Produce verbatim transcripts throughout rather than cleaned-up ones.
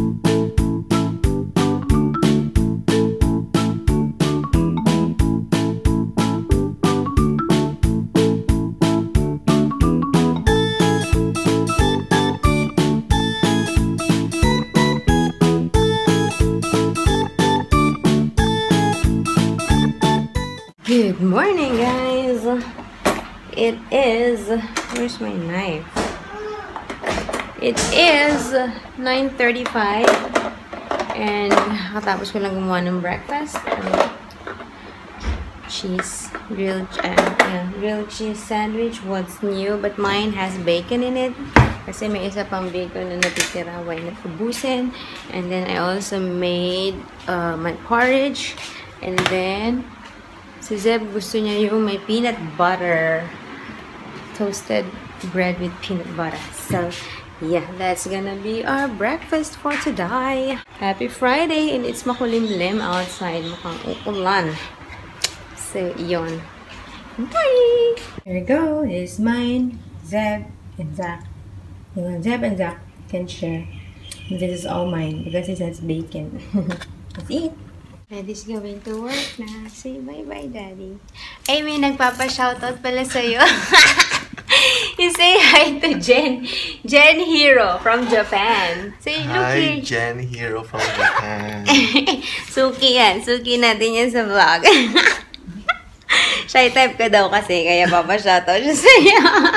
Good morning, guys. It is, where's my knife? It is nine thirty-five and katapos ko lang gumawa ng breakfast. Um, cheese, grilled, uh, yeah, grilled cheese sandwich. What's new? But mine has bacon in it. Kasi may isa pang bacon na natitira. Why not ubusin? And then I also made uh, my porridge. And then si Zeb gusto niya yung may peanut butter. Toasted bread with peanut butter. So, yeah, that's gonna be our breakfast for today. Happy Friday! And it's makulimlim outside. Mukhang uulan. So, yun. Bye! Here we go. This is mine, Zeb, and Zach. Yung Zeb and Zach can share. And this is all mine because it has bacon. Let's eat! Daddy's going to work na. Say bye-bye, Daddy. Ay, may nagpapa-shoutout pala sa'yo. You say hi to Jen. Jen Hero from Japan. Say, look hi, here. Jen Hero from Japan. Suki yan. Suki natin yan sa vlog. Shy type ka daw kasi, kaya papa-shoutout siya sa'yo.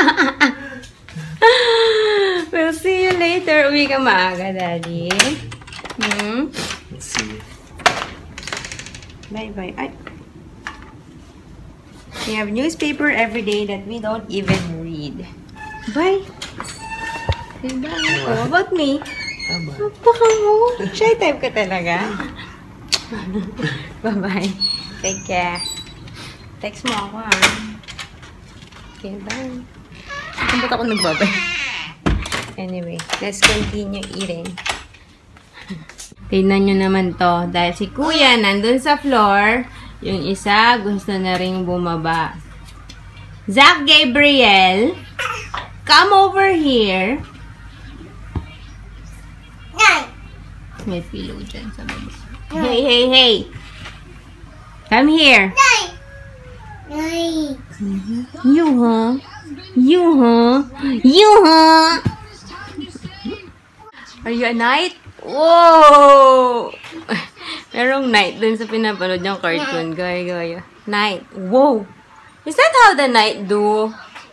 We'll see you later. Uwi ka maaga, Daddy. Hmm? Let's see. Bye-bye. Ay. We have newspaper every day that we don't even read. Bye. Say bye. Oh, about me? Tama. Baka mo. Shy type ka talaga. Bye-bye. Take care. Text mo ako, ha? Okay, bye. Saan ba't ako nagbabay? Anyway, let's continue eating. Tignan nyo naman to. Dahil si Kuya nandun sa floor, yung isa gusto na rin bumaba. Zach Gabriel, come over here. May pillow dyan sa baba. Hey, hey, hey. Come here. You, huh? You, huh? You, huh? Are you a knight? Whoa! Merong knight dun sa pinapanood niyang cartoon. Gaya, gaya. Knight. Whoa! Is that how the knight do?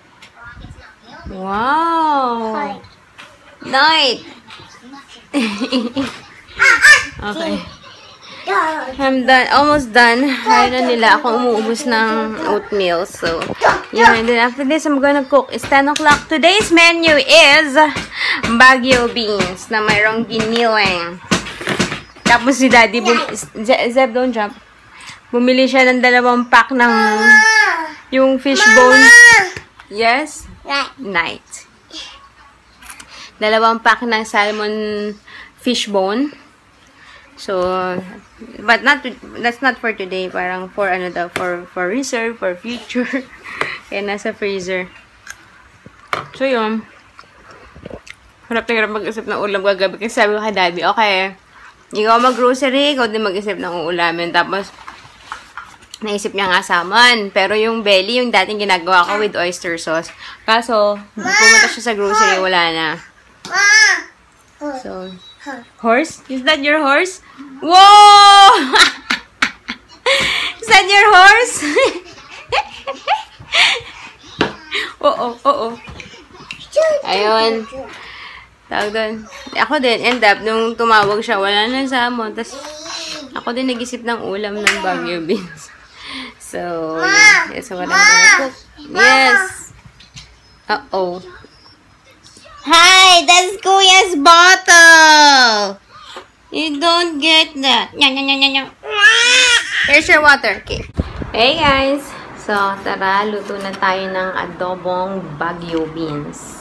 Wow! Knight! Okay. I'm done. Almost done. Kaya na nila ako umuubos ng oatmeal. So, yeah. And then after this, I'm gonna cook. It's ten o'clock. Today's menu is Baguio beans na mayroong giniling. Tapos si Daddy, Zeb, don't jump. Bumili siya ng dalawang pack ng yung fishbone. Yes? Night. Dalawang pack ng salmon fishbone. So, but not, that's not for today. Parang for ano daw, for, for reserve, for future. Kaya nasa freezer. So, yun. Harap na harap mag-isip ng ulam kagabi. Kasi sabi ko kay Daddy, okay, ikaw mag-grocery, ikaw din mag-isip ng ulamin. Tapos, naisip niya nga salmon. Pero yung belly, yung dating ginagawa ko with oyster sauce. Kaso, pumunta siya sa grocery, wala na. So, horse? Is that your horse? Whoa! Is that your horse? Oo, oo. Ayun. Tawag doon. Ako din, end up, nung tumawag siya, wala na sa mo. Tapos, ako din nag-isip ng ulam ng Baguio beans. So, yeah. That's what I'm gonna cook. Yes! Uh-oh. Hi! That's Kuya's bottle! You don't get that. Nya, nya, nya, nya, nya. Here's your water. Okay. Hey guys! So, tara, luto na tayo ng adobong Baguio beans.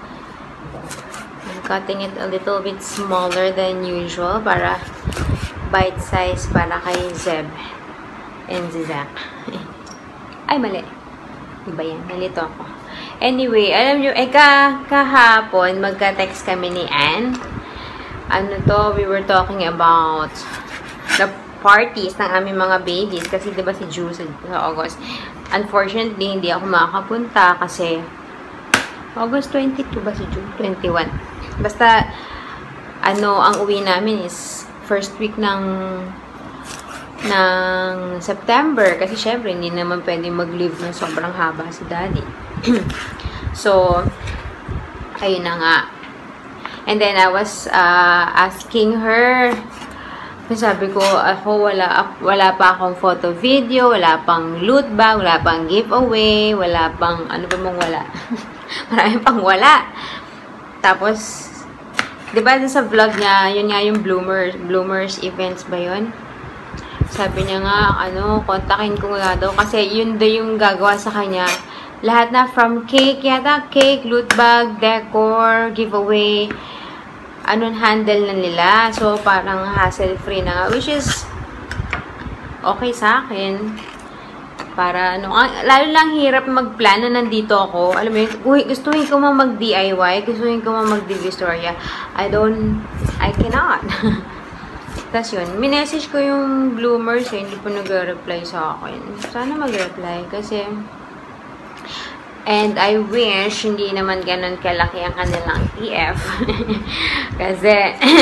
I'm cutting it a little bit smaller than usual para bite size para kay Zeb and Zach. Ay, mali. Iba yan. Nalito ako. Anyway, alam nyo, eh, ka, kahapon, magka-text kami ni Ann. ano to, we were talking about the parties ng aming mga babies. Kasi diba si Ju sa, sa August. Unfortunately, hindi ako makakapunta kasi August twenty-two ba si Ju? twenty-one. Basta, ano, ang uwi namin is first week ng ng September. Kasi syempre, hindi naman pwede mag-leave ng sobrang haba si Daddy. So, ayun na nga. And then, I was uh, asking her, sabi ko, ako, wala, wala pa akong photo video, wala pang loot bag, wala pang giveaway, wala pang, ano ba mong wala? Maraming pang wala. Tapos, di ba sa vlog niya, yun nga yung Bloomers, Bloomers events ba yun? Sabi niya nga, ano, kontakin ko nga daw, kasi yun daw yung gagawa sa kanya. Lahat na from cake, yata cake, loot bag, decor, giveaway, anong handle na nila. So, parang hassle-free na nga, which is okay sa akin. Para, ano, lalo lang hirap mag-plan na nandito ako. Alam mo yun, gustuhin ko mang mag-D I Y, gustuhin ko mang mag-Divisoria. I don't, I cannot. Tapos yun, minessage ko yung Bloomers, eh, hindi po nag-reply sa akin. Sana mag-reply, kasi and I wish hindi naman ganun kalaki ang kanilang T F. Kasi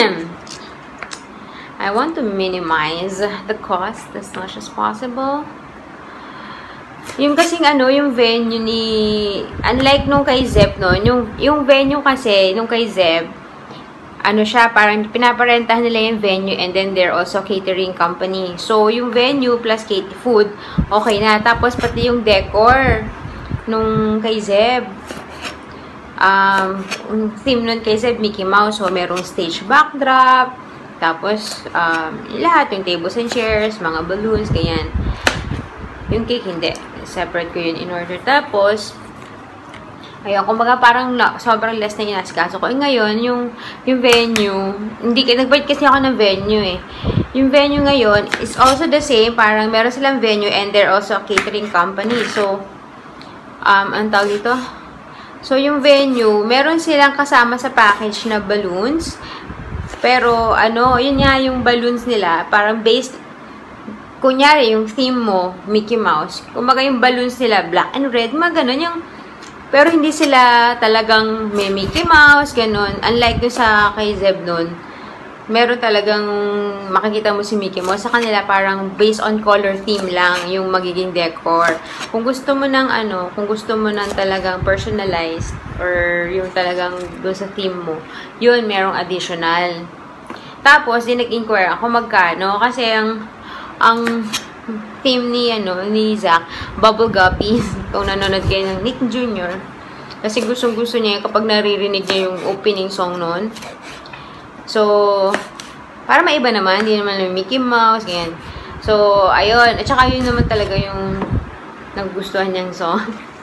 I want to minimize the cost as much as possible. Yung kasing ano, yung venue ni, unlike nung kay Zeb, no, yung, yung venue kasi, nung kay Zeb, ano siya, parang pinaparentahan nila yung venue and then they're also catering company. So, yung venue plus cater food, okay na. Tapos, pati yung decor nung kay Zeb. Um, yung theme nun kay Zeb, Mickey Mouse. So, merong stage backdrop. Tapos, um, lahat, yung tables and chairs, mga balloons, ganyan. Yung cake, hindi. Separate ko yun in order. Tapos, ayun, kumbaga parang na, sobrang less na inasikaso ko. E ngayon, yung, yung venue, hindi, nag-bite kasi ako ng venue eh. Yung venue ngayon is also the same. Parang meron silang venue and they're also a catering company. So, um, ang tawag dito? So, yung venue, meron silang kasama sa package na balloons. Pero, ano, yun nga yung balloons nila, parang based, kunyari, yung theme mo, Mickey Mouse. Kumbaga yung balloons nila, black and red, mga ganun yung, pero hindi sila talagang may Mickey Mouse, ganun. Unlike dun sa kay Zeb nun, meron talagang makikita mo si Mickey Mouse. Sa kanila parang based on color theme lang yung magiging decor. Kung gusto mo ng ano, kung gusto mo ng talagang personalized or yung talagang dun sa theme mo, yun, merong additional. Tapos, din nag-inquire ako magkano kasi ang ang theme ni, ano, ni Zach, Bubble Guppies. Kung nanonood kayo ng Nick Junior Kasi gustong-gusto niya kapag naririnig niya yung opening song nun. So, para maiba naman, hindi naman yung Mickey Mouse, ganyan. So, ayun. At saka yun naman talaga yung nagustuhan niyang song.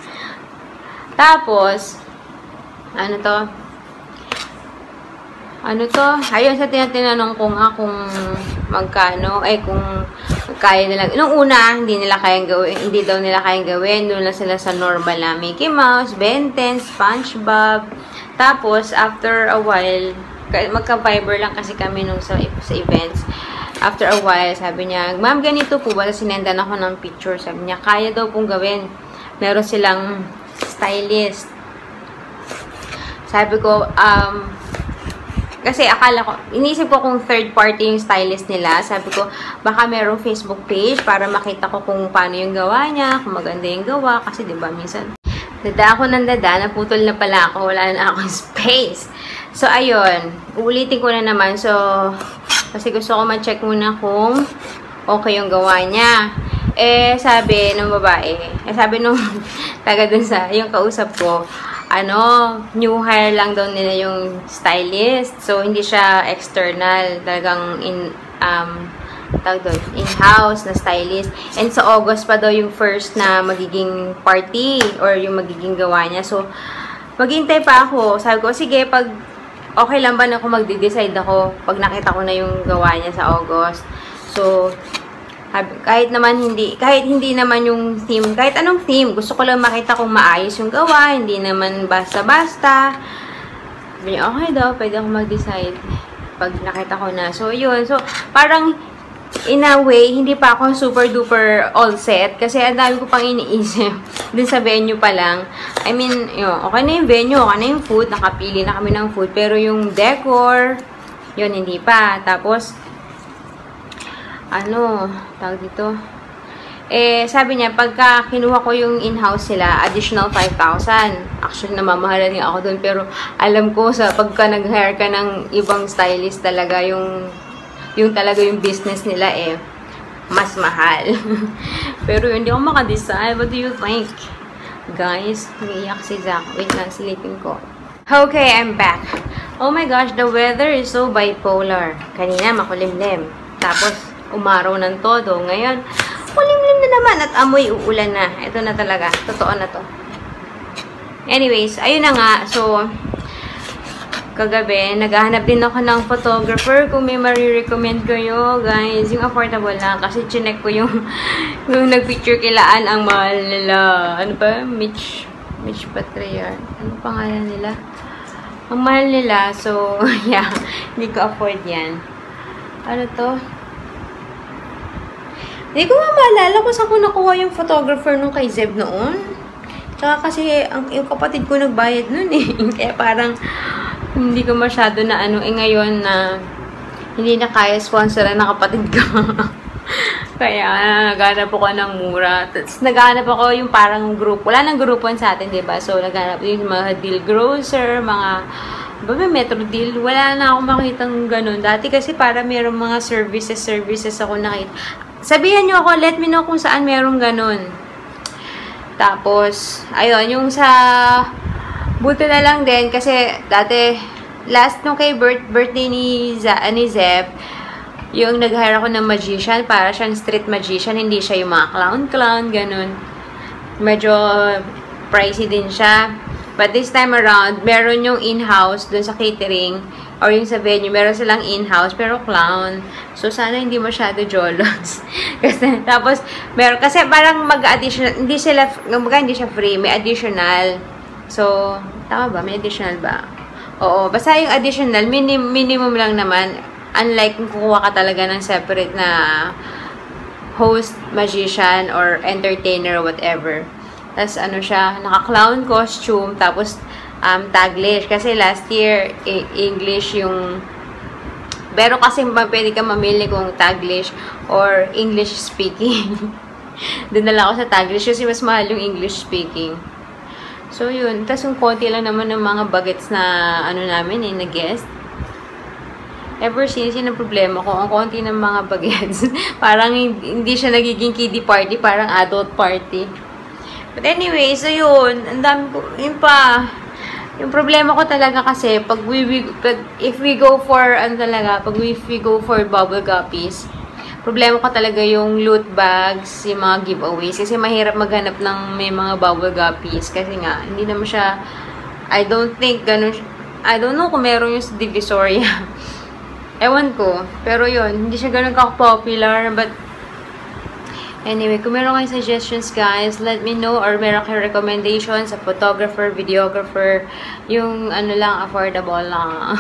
Tapos, ano to? Ano to? Ayun, sa tinatinanong ko nga kung magkano, ay kung kaya nila. Nung una, hindi nila kayang gawin, hindi daw nila kayang gawin. Doon lang sila sa normal na Mickey Mouse, Ben ten, SpongeBob. Tapos, after a while, magka-Viber lang kasi kami nung sa, sa events. After a while, sabi niya, ma'am, ganito po ba? Sinendan ako ng picture. Sabi niya, kaya daw pong gawin. Meron silang stylist. Sabi ko, um, kasi akala ko, inisip ko kung third party yung stylist nila. Sabi ko, baka merong Facebook page para makita ko kung paano yung gawa niya, kung maganda yung gawa. Kasi diba, minsan, dada ako ng dada, naputol na pala ako, wala na akong space. So, ayun, uulitin ko na naman. So, kasi gusto ko ma-check muna kung okay yung gawa niya. Eh, sabi ng babae, eh, sabi nung taga dun sa, yung kausap ko, ano, new hire lang daw nila yung stylist. So, hindi siya external. Talagang in, um, tawag doon, in-house na stylist. And sa August pa daw yung first na magiging party or yung magiging gawa niya. So, maghintay pa ako. Sabi ko, sige, pag okay lang ba na ako magde-decide ako pag nakita ko na yung gawa niya sa August. So, kahit naman hindi, kahit hindi naman yung theme, kahit anong theme, gusto ko lang makita kung maayos yung gawa, hindi naman basta-basta. Sabi niya, okay daw, pwede ako mag-decide. pag nakita ko na. So, yun. So, parang, in a way, hindi pa ako super duper all set. Kasi, ang dami ko pang iniisip. Dun sa venue pa lang. I mean, yun, okay na yung venue, okay na yung food. Nakapili na kami ng food. Pero yung decor, yun, hindi pa. Tapos, ano, tawag dito, eh, sabi niya, pagka kinuha ko yung in-house sila, additional five thousand. Actually, namamahalan niya ako dun. Pero, alam ko, sa pagka nag-hire ka ng ibang stylist talaga, yung, yung talaga yung business nila, eh, mas mahal. Pero, hindi ako makadecide. What do you think? Guys, naiiyak si Zach. Wait lang, silipin ko. Okay, I'm back. Oh my gosh, the weather is so bipolar. Kanina, makulimlim. Tapos, umaraw ng todo. Ngayon, kulimlim na naman at amoy uulan na. Ito na talaga. Totoo na to. Anyways, ayun na nga. So, kagabi, naghahanap din ako ng photographer. Kung may marirecommend kayo, guys, yung affordable lang. Kasi chinek ko yung, yung nag-picture kilaan ang mahal nila. Ano ba? Mitch, Mitch Patriar. Ano pangalan nila? Ang mahal nila. So, yeah. Hindi ko afford yan. Ano to? Hindi ko nga maalala kung saan ko nakuha yung photographer nung kay Zeb noon. Tsaka kasi, ang, yung kapatid ko nagbayad nun eh. Kaya parang, hindi ko masyado na ano. Eh ngayon na, hindi na kaya sponsoran ng kapatid ko. Kaya, naghanap ako ng mura. Tapos, naghanap ako yung parang group. Wala nang grupuan sa atin, diba? So, naghanap yung mga deal grocer, mga, ba may Metro Deal? Wala na akong makitang ganun. Dati kasi para mayroong mga services, services ako nakita. Sabihan nyo ako, let me know kung saan merong ganun. Tapos, ayun, yung sa, buti na lang din, kasi dati, last nung kay birth, birthday ni, Za, ni Zeb, yung nag-hire ako ng magician, para siyang street magician, hindi siya yung mga clown-clown, ganun. Medyo pricey din siya. But this time around, meron yung in-house dun sa catering, or yung sa venue, meron silang in-house, pero clown. So, sana hindi masyado jolos. kasi, tapos, meron, kasi parang mag-additional, hindi sila, hindi siya free, may additional. So, tama ba? May additional ba? Oo, basta yung additional, minim, minimum lang naman. Unlike kung kukuha ka talaga ng separate na host, magician, or entertainer, whatever. Tapos, ano siya, naka-clown costume, tapos, um, Taglish. Kasi last year, English yung, pero kasi pwede ka mamili kung Taglish or English speaking. Doon na lang ako sa Taglish kasi mas mahal yung English speaking. So, yun. Tapos, yung konti lang naman ng mga bagets na, ano namin, eh, na guest. Ever since, yun ang problema ko. Ang konti ng mga bagets. Parang hindi siya nagiging kiddie party, parang adult party. But anyway, so yun. Ang dami ko, yun pa. Yung problema ko talaga kasi, pag we, we pag, if we go for, ano talaga, pag we, if we go for bubble guppies, problema ko talaga yung loot bags, yung mga giveaways. Kasi mahirap maghanap ng may mga bubble guppies. Kasi nga, hindi naman siya, I don't think, ganun, I don't know kung meron yung sa Divisoria. Ewan ko. Pero yun, hindi siya ganun ka-popular. But, anyway, kung meron kayong suggestions, guys, let me know. Or meron kayong recommendations sa photographer, videographer, yung ano lang, affordable lang.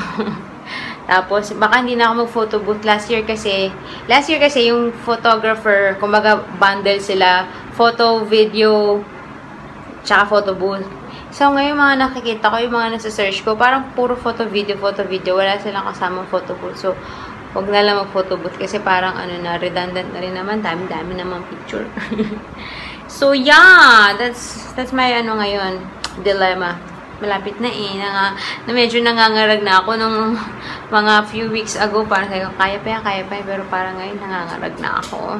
Tapos, baka hindi na ako mag-photo booth last year kasi, last year kasi yung photographer, kumbaga bundle sila, photo, video, tsaka photo booth. So, ngayon mga nakikita ko, yung mga nasa-search ko, parang puro photo, video, photo, video. Wala silang kasamang photo booth. So, huwag na lang mag-photo booth kasi parang ano na, redundant na rin naman. Dami-dami namang picture. So, yeah. That's, that's my ano ngayon, dilemma. Malapit na eh. Na, na medyo nangangarag na ako nung mga few weeks ago. Parang sabi ko, kaya pa yan, kaya pa yan. Pero parang ngayon nangangarag na ako.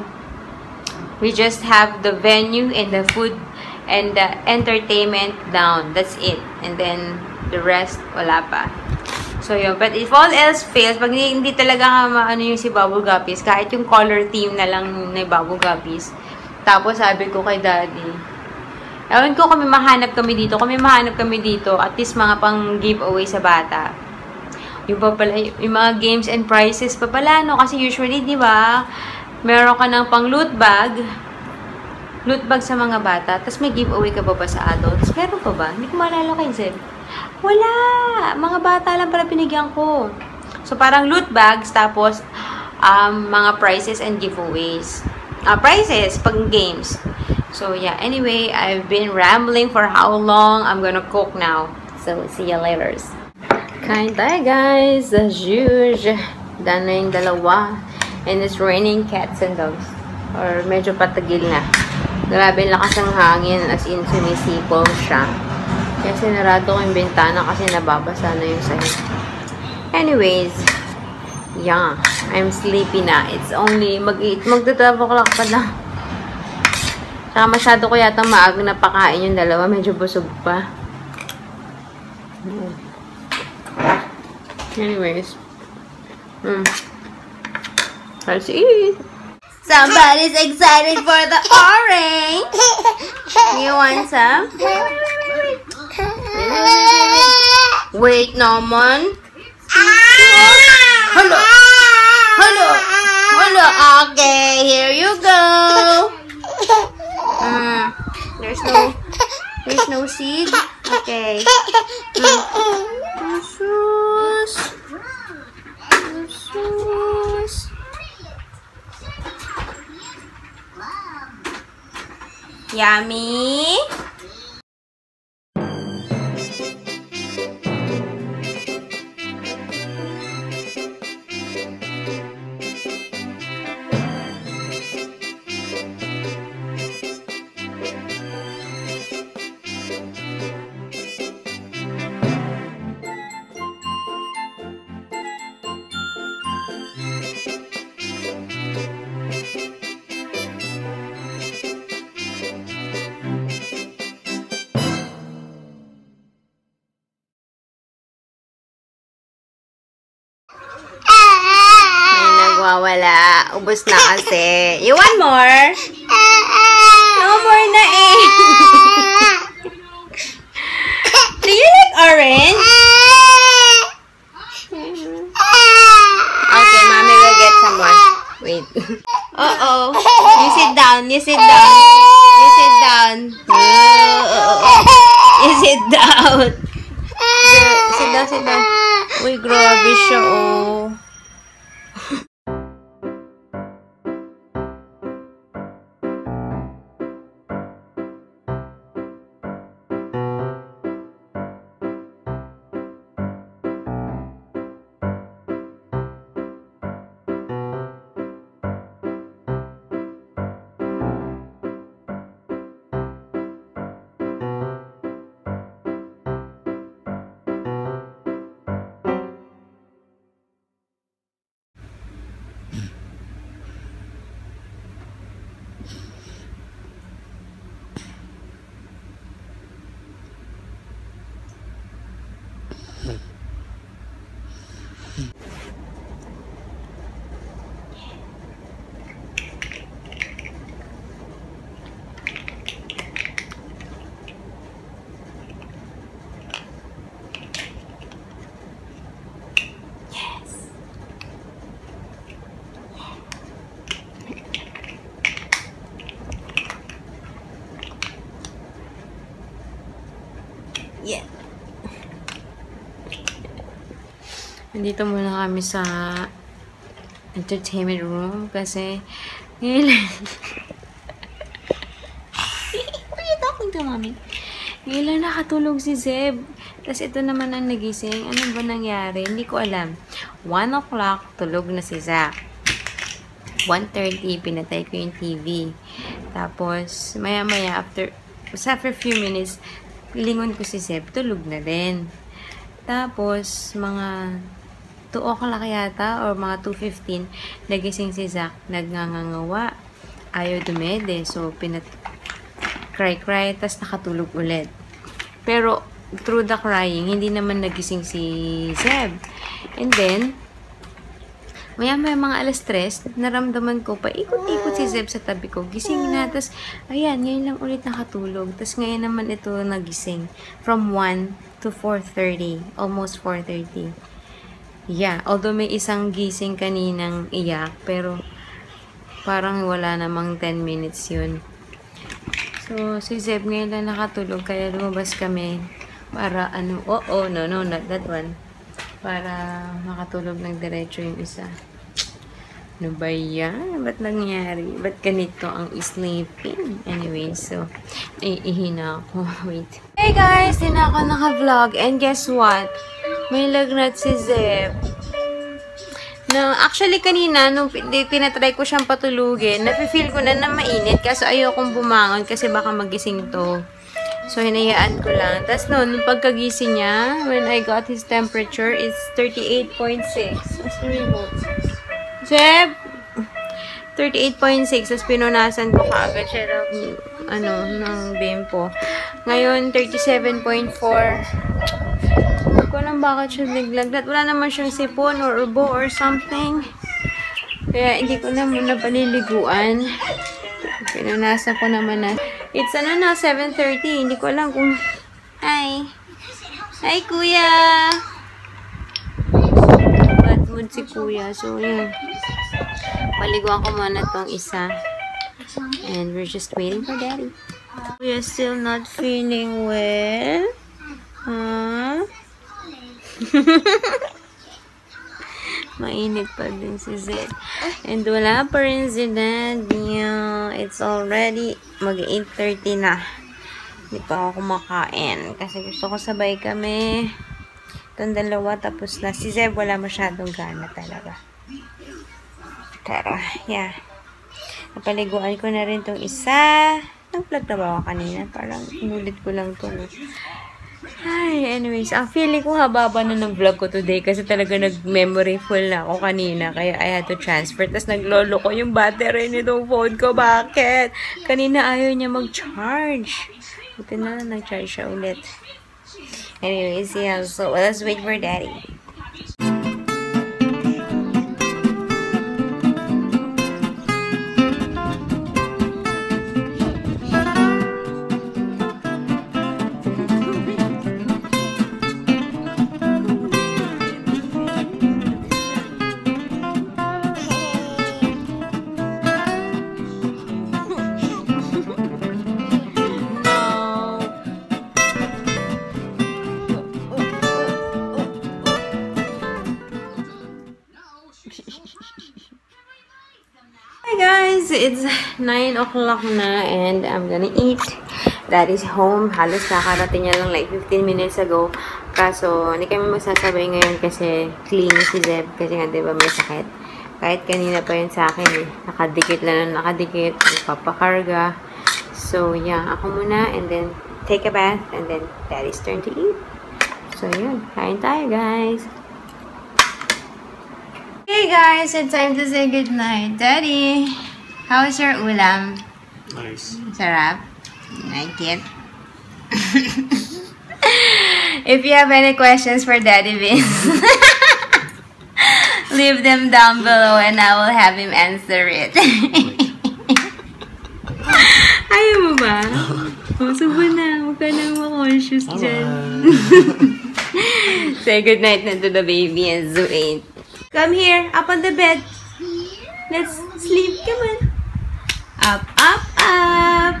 We just have the venue and the food and the entertainment down. That's it. And then, the rest, wala pa. So, yun. But if all else fails, pag hindi, hindi talaga maano yung si Bubble Guppies, kahit yung color theme na lang na Bubble Guppies. Tapos, sabi ko kay Daddy, ewan ko kami mahanap kami dito. Kami mahanap kami dito. At least mga pang giveaway sa bata. Yung, pa pala, yung mga games and prizes pa pala, no? Kasi usually, di ba, meron ka ng pang loot bag, loot bag sa mga bata, tapos may giveaway ka ba ba sa adults? Meron pa ba? Hindi ko maalala kay Zed. Wala! Mga bata lang pala pinigyan ko. So, parang loot bags, tapos um, mga prizes and giveaways. Uh, prizes, pag games. So, yeah. Anyway, I've been rambling for how long? I'm gonna cook now. So, see you later. Kain tayo, guys. As usual. Dahil na yung dalawa. And it's raining cats and dogs. Or medyo patagil na. Grabe lakas ng hangin. As in, sumisipol siya. Kaya sinarado ko yung bintana kasi nababasa na yung sahig. Anyways, yeah. I'm sleepy na. It's only mag-twelve o'clock pa lang. Saka masyado ko yata maaga na pakain yung dalawa. Medyo busog pa. Anyways. Hmm. Let's eat. Somebody's excited for the orange. You want some? Wait, naman. Hello. Hello. Hello. Okay, here you go. Mm, there's no, there's no seed. Okay. Mm. Jesus. Jesus. Yummy. Wala. Ubus na kasi. You want more? No more na eh. Do you like orange? Okay, mommy will get some more. Wait. Uh-oh. You sit down. You sit down. You sit down. Uh-oh. You sit down. Sit down, sit down. Uy, grabe siya, oh. Yeah. Nandito muna kami sa entertainment room kasi ngayon What are you talking to, mommy? Ngayon lang nakatulog si Zeb. Tapos ito naman ang nagising. Ano ba nangyari? Hindi ko alam. one o'clock, tulog na si Zach. one thirty, pinatay ko yung T V. Tapos, maya-maya, after, after a few minutes, lingon ko si Zeb, tulog na din. Tapos, mga two o'clock yata, or mga two fifteen, nagising si Zach, nagngangangawa. Ayaw dumede. So, pinat cry-cry, tas nakatulog ulit. Pero, through the crying, hindi naman nagising si Zeb. And then, maya may mga alas tres, naramdaman ko pa, ikot-ikot si Zeb sa tabi ko. Gising na, tas, ayan, ngayon lang ulit nakatulog. Tas ngayon naman ito nagising. From one to four thirty. Almost four thirty. Yeah, although may isang gising kaninang iyak, pero parang wala namang ten minutes yun. So, si Zeb ngayon lang nakatulog, kaya lumabas kami para ano, oh, oh, no, no, not that one. para makatulog ng diretso yung isa. Ano ba yan? Ba't nangyari? Ba't ganito ang sleeping? Anyway, so, iihina ako. Wait. Hey guys! Hindi na ako naka-vlog. And guess what? May lagnat si Zeb. No, actually, kanina, nung pinatry ko siyang patulugin, napifeel ko na na mainit. Kaso ayokong bumangon kasi baka magising to. So, hinayaan ko lang. Tapos noon, nung pagkagising niya, when I got his temperature, it's thirty-eight point six. What's the remote? Zeb! thirty-eight point six. Tapos pinunasan ko kaagad siya ng, ano, ng bimpo. Ngayon, thirty-seven point four. Hindi ko alam bakit siya naglagnat. Wala naman siyang sipon or ubo or something. Kaya hindi ko na muna paliliguan. Pinunasan ko naman na. It's ano na, seven thirty. Hindi ko alam kung... Hi! Hi, kuya! Bad mood si kuya. So, yun. Paliguan ko muna tong isa. And we're just waiting for daddy. We are still not feeling well. Huh? Mainit pa din si Zed. And wala pa rin si daddy. It's already mag eight thirty na. Hindi pa ako kumakain. Kasi gusto ko sabay kami. Itong dalawa tapos na. Si Zed wala masyadong gana talaga. Pero, yeah. Napaliguan ko na rin itong isa. Nag-vlog na ba ako kanina? Parang inulit ko lang ito. No? Ay, anyways. Ang feeling ko hababa na ng vlog ko today kasi talaga nag-memory full na ako kanina. Kaya I had to transfer. Tapos naglolo ko yung battery nitong phone ko. Bakit? Kanina ayaw niya mag-charge. Buti na lang nag-charge siya ulit. Anyways, yeah. So, let's wait for daddy. Hi guys, it's nine o'clock na and I'm gonna eat. Daddy's home. Halos kakarating niya lang like fifteen minutes ago. Kaso, hindi kami magsasabay ngayon kasi clean si Zeb. Kasi nga diba may sakit. Kahit kanina pa yun sa akin eh. Nakadikit lang na nakadikit. Papakarga. So yeah, ako muna and then take a bath and then Daddy's turn to eat. So yun, kain tayo guys. Hey guys, it's time to say goodnight. Daddy, how's your ulam? Nice. Sarap? Like it? If you have any questions for Daddy Vince, leave them down below and I will have him answer it. Ayaw mo ba? Oh, subo na. Huwag ka nang ma-conscious dyan. Say goodnight na to the baby and Zuain. Come here, up on the bed. Let's sleep. Come on. Up, up, up.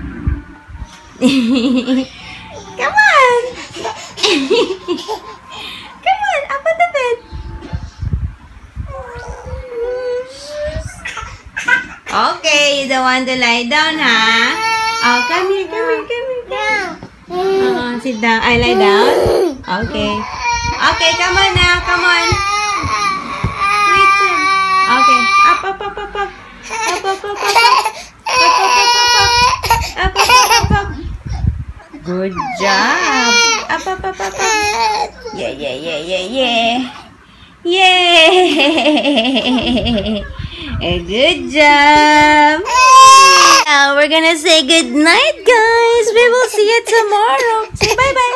Come on. Come on, up on the bed. Okay, you don't want to lie down, huh? Oh, come here, come here, come here. Come. Uh, sit down. I lie down? Okay. Okay, come on now, come on. Okay. Up, up, up, up, up. Up, up, up, up, up. Up, up, up, up, up. Up, up, up, up, up. Good job. Up, up, up, up, up. Yeah, yeah, yeah, yeah, yeah. Yay! Good job. Now we're gonna say good night, guys. We will see you tomorrow. Say bye-bye.